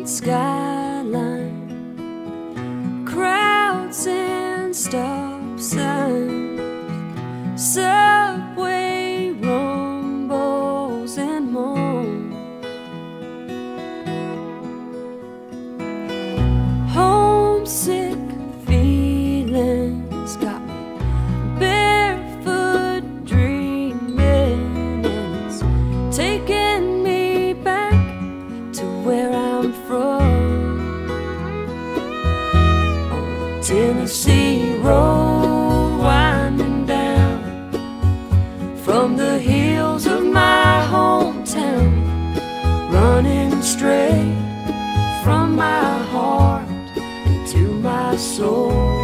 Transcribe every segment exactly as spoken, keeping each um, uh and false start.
skyline, crowds and stop signs, subway rumbles and moans. Homesick feelings got me barefoot dreaming, and it's taking me back to where I'm from, on the Tennessee road winding down from the hills of my hometown, running straight from my heart into my soul,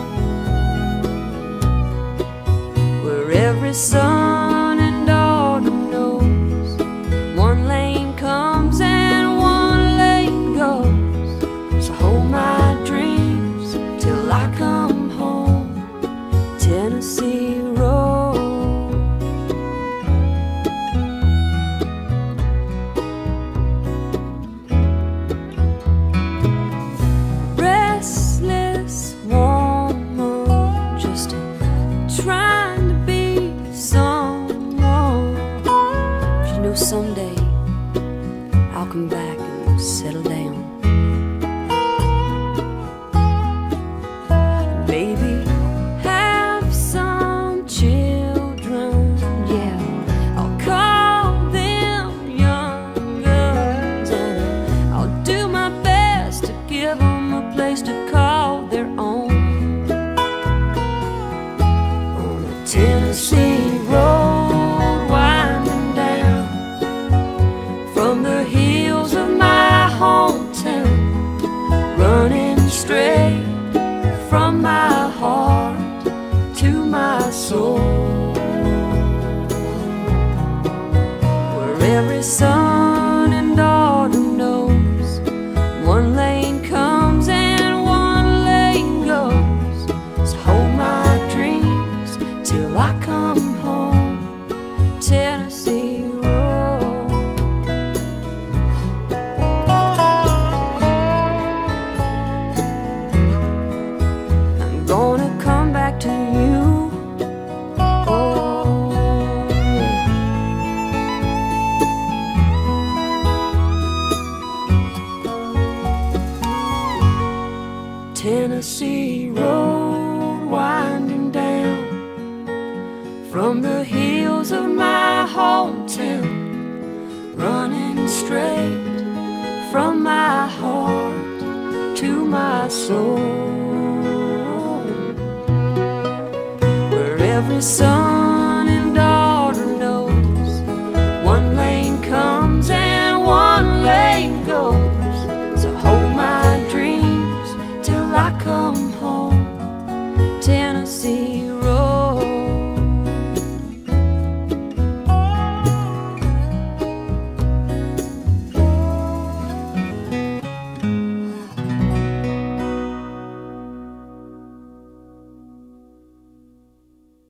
where every sun and autumn knows one lane comes and one lane goes. So hold my dreams till I come home, Tennessee road. Restless woman, just trying to be someone. But you know someday I'll come back and settle down. Maybe have some children, yeah, I'll call them young guns, and I'll do my best to give them a place to call their own, on the Tennessee road winding down from the hills of my hometown, running straight from my heart to my soul, where every sun and autumn knows one lane comes and one lane goes. So hold my dreams till I come home, Tennessee road. I'm gonna come back to you, oh yeah. Tennessee road winding down from the hills of my hometown, running straight from my heart to my soul, where every sun